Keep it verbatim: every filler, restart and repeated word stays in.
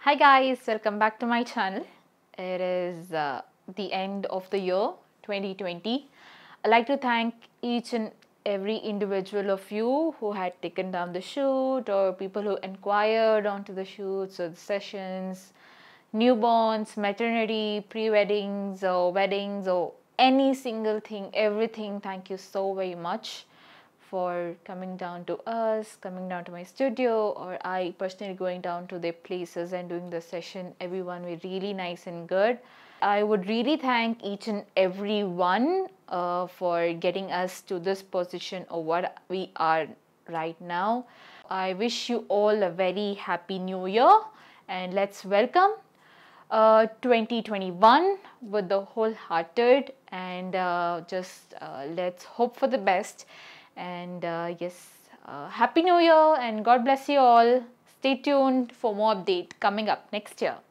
Hi guys, welcome back to my channel. It is uh, the end of the year twenty twenty. I'd like to thank each and every individual of you who had taken down the shoot, or people who inquired onto the shoots or the sessions, newborns, maternity, pre-weddings or weddings or any single thing, everything. Thank you so very much for coming down to us, coming down to my studio, or I personally going down to their places and doing the session. Everyone were really nice and good. I would really thank each and every one uh, for getting us to this position of what we are right now. I wish you all a very happy new year, and let's welcome uh, twenty twenty-one with the wholehearted, and uh, just uh, let's hope for the best. And uh, yes, uh, Happy New Year and God bless you all. Stay tuned for more update coming up next year.